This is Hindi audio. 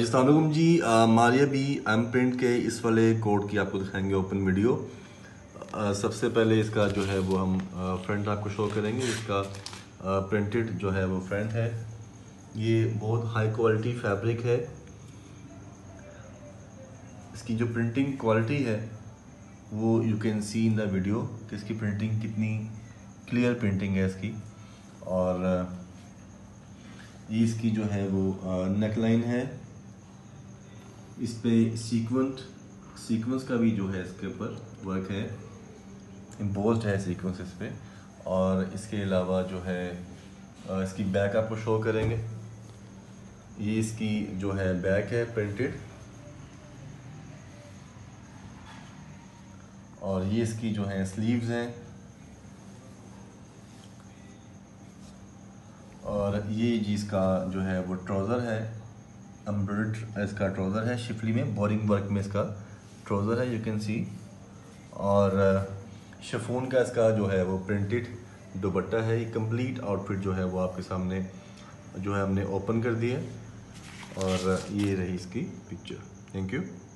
अस्सलाम वालेकुम जी। मारिया बी एम प्रिंट के इस वाले कोड की आपको दिखाएंगे ओपन वीडियो। सबसे पहले इसका जो है वो हम फ्रंट आपको शो करेंगे। इसका प्रिंटेड जो है वो फ्रंट है। ये बहुत हाई क्वालिटी फैब्रिक है। इसकी जो प्रिंटिंग क्वालिटी है वो you can see in the video कि इसकी प्रिंटिंग कितनी क्लियर प्रिंटिंग है इसकी। और ये इसकी जो है वो नेकलाइन है। इस पे सीक्वेंस का भी जो है इसके ऊपर वर्क है, इम्पोज्ड है सीक्वेंस इस पे। और इसके अलावा जो है इसकी बैक आपको शो करेंगे। ये इसकी जो है बैक है प्रिंटेड, और ये इसकी जो है स्लीव्स हैं। और ये जी इसका जो है वो ट्राउज़र है, एम्ब्रॉयडर्ड इसका ट्राउज़र है, शिफली में बोरिंग वर्क में इसका ट्राउज़र है, यू कैन सी। और शिफॉन का इसका जो है वो प्रिंटेड दुपट्टा है। ये कंप्लीट आउटफिट जो है वो आपके सामने जो है हमने ओपन कर दिया। और ये रही इसकी पिक्चर। Thank you.